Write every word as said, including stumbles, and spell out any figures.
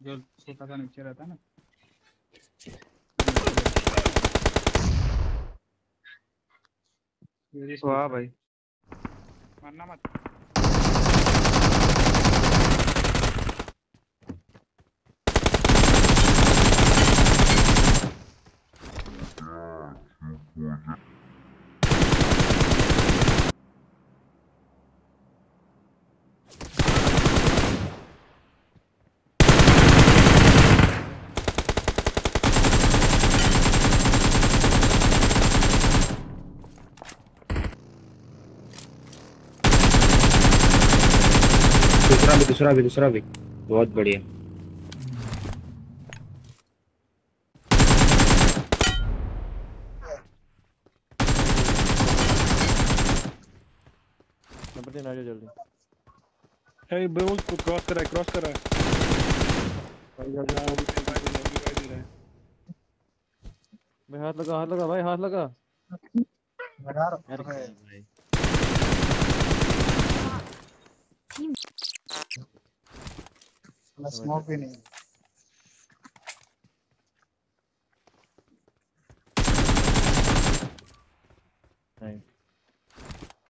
जो छोटा सा नीचे रहता है ना। वाह भाई, मरना मत। दूसरा भी दूसरा भी दूसरा भी बहुत बढ़िया। नंबर तीन आ जाओ जल्दी। हे ब्रो को क्रॉस कर रहा है, क्रॉस कर रहा है। भाई यार वो भी भाई दे रहा है, भाई दे रहा है। भाई हाथ लगा, हाथ लगा भाई, हाथ लगा लगा रहा यार। है। भाई स्मोक भी नहीं। नहीं